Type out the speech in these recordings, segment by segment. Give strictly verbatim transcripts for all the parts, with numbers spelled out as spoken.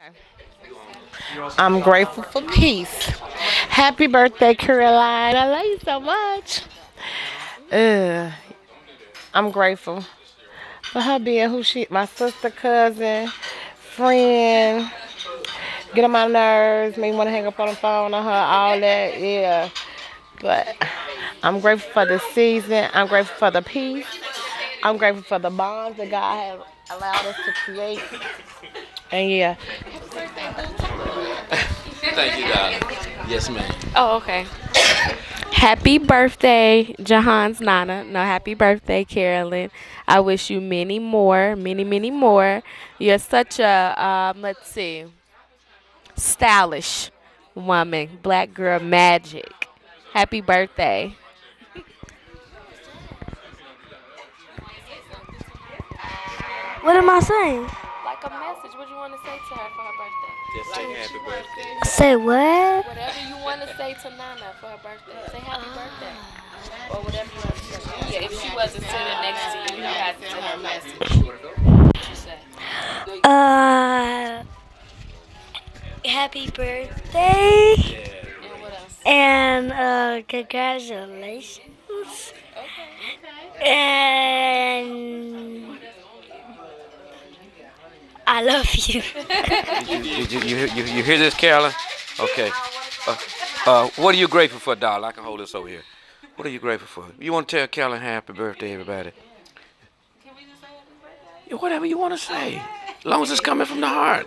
I'm grateful for peace. Happy birthday, Caroline. I love you so much. Uh, I'm grateful for her being who she, my sister, cousin, friend. Get on my nerves, make me want to hang up on the phone on her, all that, yeah. But I'm grateful for the season. I'm grateful for the peace. I'm grateful for the bonds that God has allowed us to create. And yeah. Thank you, darling. Yes, ma'am. Oh, okay. Happy birthday, Jahan's Nana. No, happy birthday, Carolyn. I wish you many more, many, many more. You're such a, um, let's see, stylish woman. Black girl magic. Happy birthday. What am I saying? Like a message. What do you want to say to her for her birthday? Just say happy birthday. Say what? Whatever you want to say to Nana for her birthday. Say happy birthday. Or whatever you want to say. Yeah, if she wasn't sitting next to you, you had to tell her a message. What would you say? Uh, happy birthday. And what else? And uh, congratulations. Okay. And I love you. Did you, did you, you, you, you hear this, Carolyn? Okay. Uh, uh, what are you grateful for, darling? I can hold this over here. What are you grateful for? You want to tell Carolyn happy birthday, everybody? Can we just say happy birthday? Yeah, whatever you want to say. As long as it's coming from the heart.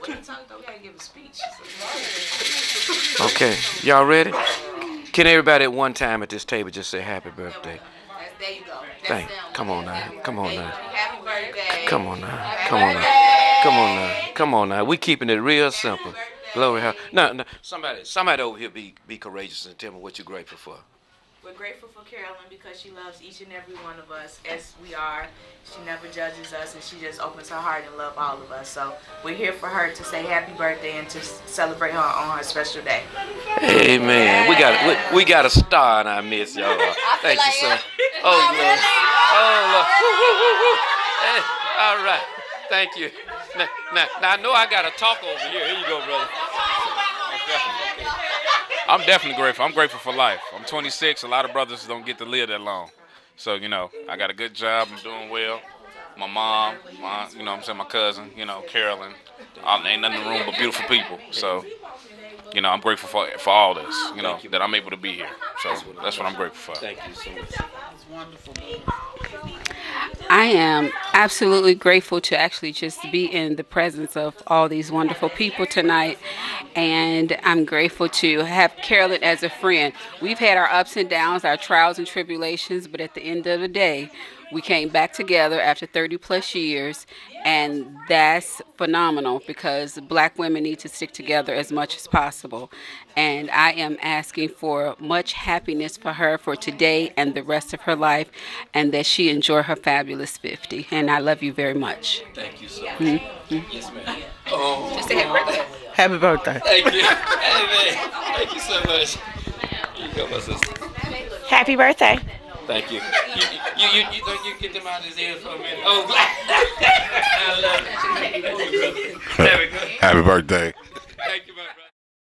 Okay. Y'all ready? Can everybody at one time at this table just say happy birthday? There you go. Thank. Come on now. Come on now. Happy birthday. Come on now. Come on now. Come on now. Come on now. We keeping it real simple. Glory hell. No, no. Somebody, somebody over here be be courageous and tell me what you're grateful for. We're grateful for Carolyn because she loves each and every one of us as we are. She never judges us and she just opens her heart and loves all of us. So we're here for her to say happy birthday and to celebrate her on her special day. Amen. We got we, we got a star in our midst, y'all. Thank you, sir. Oh Lord. Oh Lord. Hey, all right. Thank you. Now, now, now I know I got to talk over here. Here you go, brother. I'm definitely grateful. I'm grateful for life. I'm twenty-six. A lot of brothers don't get to live that long. So, you know, I got a good job. I'm doing well. My mom, my, you know what I'm saying, my cousin, you know, Carolyn. All, ain't nothing in the room but beautiful people. So, you know, I'm grateful for for all this, you know, that I'm able to be here. So that's what I'm grateful for. Thank you so much. It's wonderful. I am absolutely grateful to actually just be in the presence of all these wonderful people tonight. And I'm grateful to have Carolyn as a friend. We've had our ups and downs, our trials and tribulations, but at the end of the day, we came back together after thirty plus years, and that's phenomenal because black women need to stick together as much as possible. And I am asking for much happiness for her for today and the rest of her life, and that she enjoy her fabulous fifty. And I love you very much. Thank you so much. Mm-hmm. Yes, ma'am. Oh, Just say happy birthday. Happy birthday. thank you. Amen. Thank you so much. Here you go, my sister. Happy birthday. Thank you. You, you, you, you think you can get them out of his ears for a minute? Oh, I love it. There we go. Happy birthday. Thank you, my brother.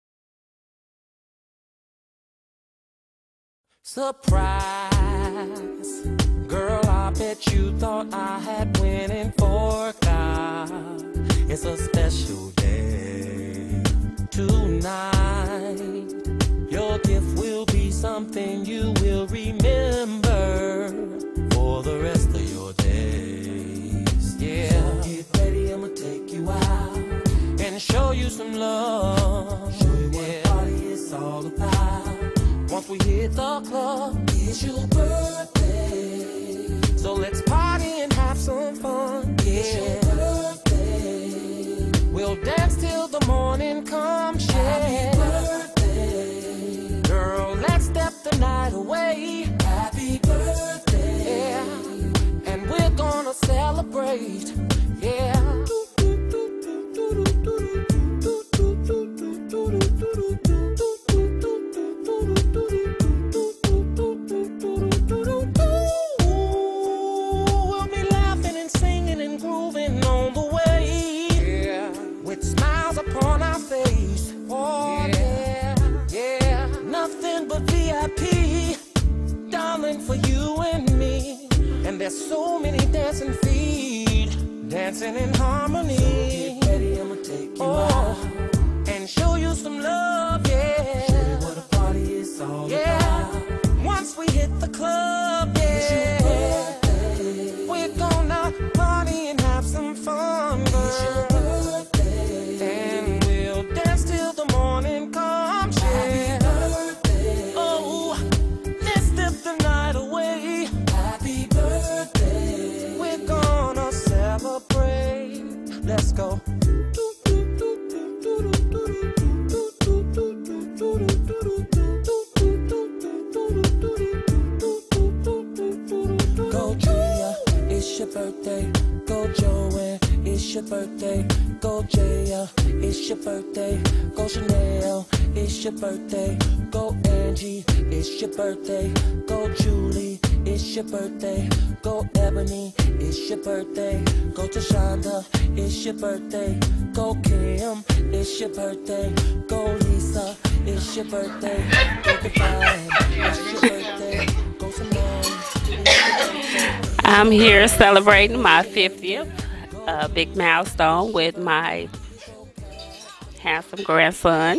Surprise, girl, I bet you thought I had winning for God. It's a special day tonight. Your gift will be something you will remember for the rest of your days. Yeah, so get ready, I'ma take you out and show you some love. Show you what a party is all about. Once we hit the club, it's your birthday. So let's party and have some fun. Yeah, it's your birthday. We'll dance till the morning comes. Yeah. Happy birthday. Girl, let's step the night away. Happy birthday. Yeah. And we're gonna celebrate. Yeah. We'll be laughing and singing and grooving There's so many dancing feet, dancing in harmony. So get ready, I'ma take you oh, out and show you some love, yeah. Show you what a party is all yeah. about. Once we hit the club, yeah, we're gonna party and have some fun, girl. It's your birthday, and we'll dance till the morning comes, yeah. Happy birthday. Oh, let's dip the night away. Happy birthday. We're gonna celebrate. Let's go. Go Tria, it's your birthday. Go Joanne, it's your birthday. Go Jaya, it's your birthday. Go Chanel, it's your birthday. Go Angie, it's your birthday. Go Julie, it's your birthday. Go Ebony, it's your birthday. Go Tashonda, it's your birthday. Go Kim, it's your birthday. Go Lisa, it's your birthday. Go Divine, it's your birthday. Go Simone, it's your birthday. I'm here celebrating my fiftieth uh, big milestone with my handsome grandson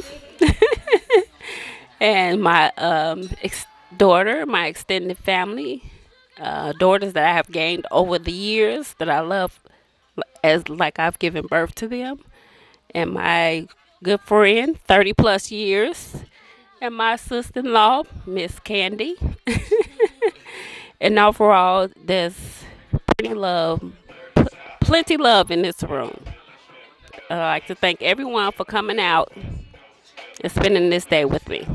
and my um, ex daughter, my extended family, uh, daughters that I have gained over the years that I love as like I've given birth to them, and my good friend, thirty plus years, and my sister-in-law, Miss Candy. And overall, there's plenty love, plenty love in this room. I'd like to thank everyone for coming out and spending this day with me.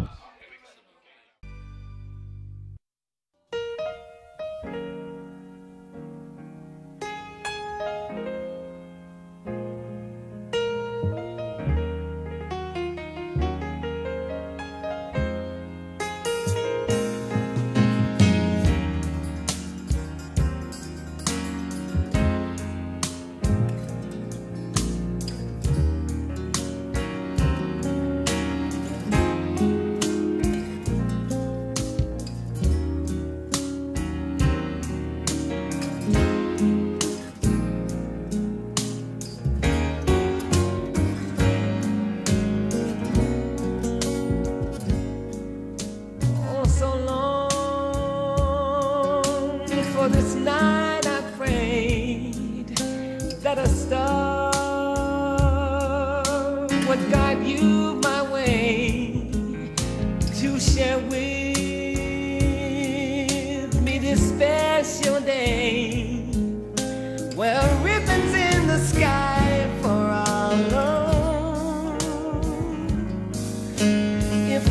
This night I prayed that a star would guide you my way to share with me this special day. Well, ribbons in the sky for our love. If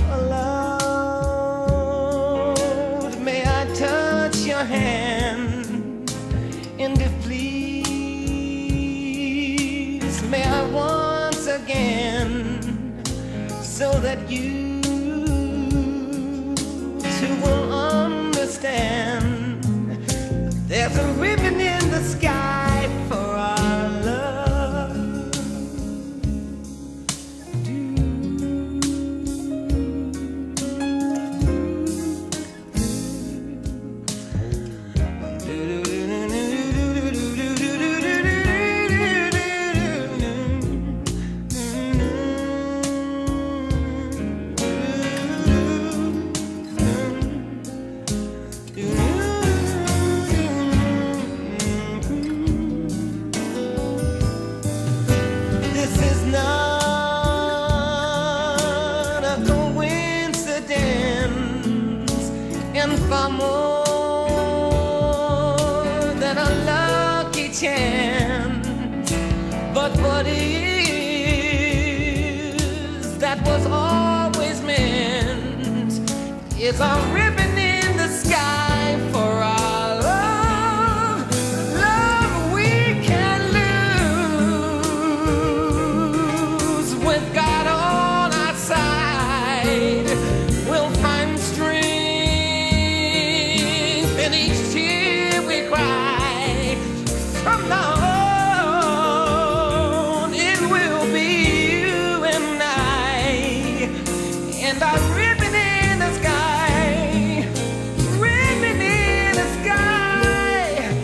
allowed, may I touch your hand? And if please, may I once again, so that you too will understand, there's a ribbon in the sky for our love. Far more than a lucky chance, but what is that was always meant is a ribbon in the sky for our love. Love we can lose with God on our side. We'll find strength in each tear we cry. From now on, it will be you and I, and our ribbon in the sky, ribbon in the sky.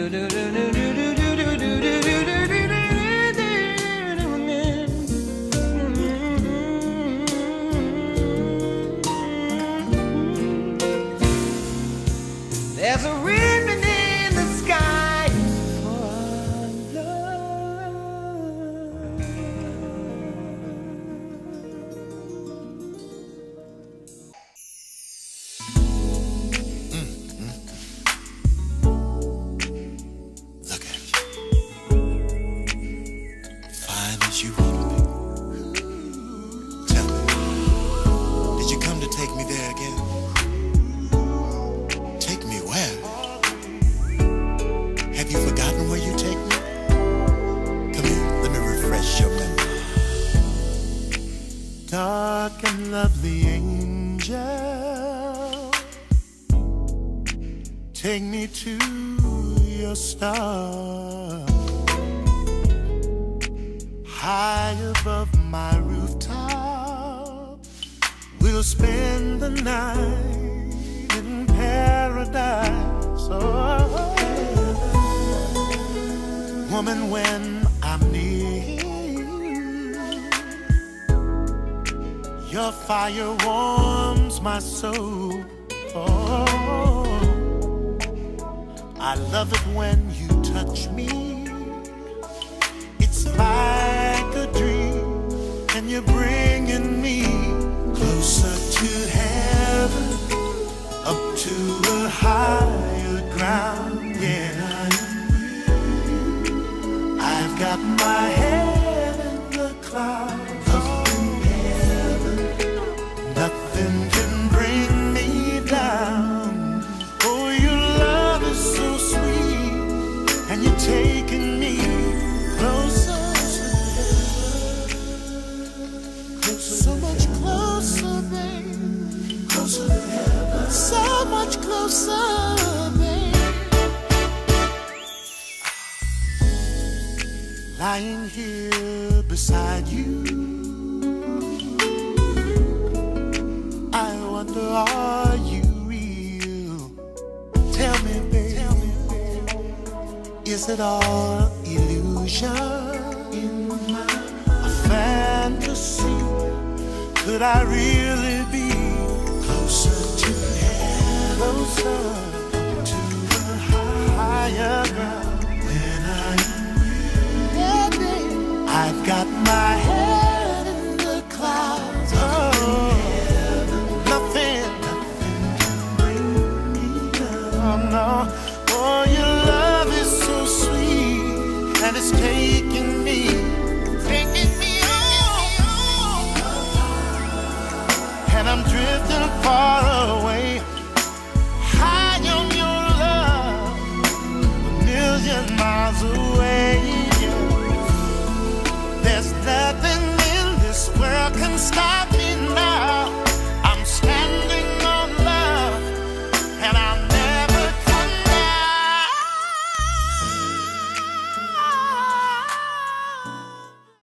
There's a ribbon in the sky for our love. Mm, mm. Look at you. Fine as you want to be. Tell me, did you come to take me there again? Have you forgotten where you take me? Come here, let me refresh your memory. Dark and lovely angel, take me to your star. High above my rooftop, we'll spend the night in paradise. Oh, woman, when I'm near you, your fire warms my soul. Oh, I love it when you touch me. It's like a dream, and you're bringing me closer to heaven, up to a higher ground. Yeah, I've got my head in the clouds. Up in heaven, nothing can bring me down. Oh, your love is so sweet, and you're taking me closer, closer, so much closer, babe. Closer to heaven, so much closer, babe. Lying here beside you, I wonder, are you real? Tell me, babe, tell me, babe, is it all illusion? In my a fantasy, could I really be